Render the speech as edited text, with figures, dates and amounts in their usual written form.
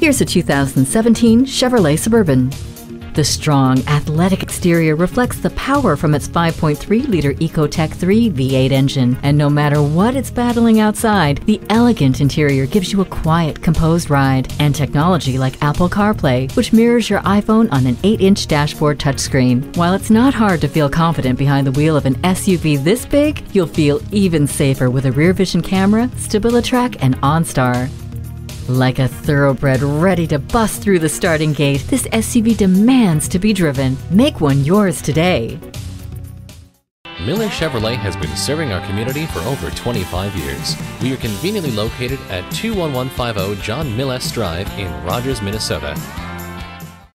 Here's a 2017 Chevrolet Suburban. The strong, athletic exterior reflects the power from its 5.3-liter Ecotec 3 V8 engine, and no matter what it's battling outside, the elegant interior gives you a quiet, composed ride, and technology like Apple CarPlay, which mirrors your iPhone on an 8-inch dashboard touchscreen. While it's not hard to feel confident behind the wheel of an SUV this big, you'll feel even safer with a rear vision camera, StabiliTrak, and OnStar. Like a thoroughbred ready to bust through the starting gate, this SUV demands to be driven. Make one yours today. Miller Chevrolet has been serving our community for over 25 years. We are conveniently located at 21150 John Mills Drive in Rogers, Minnesota.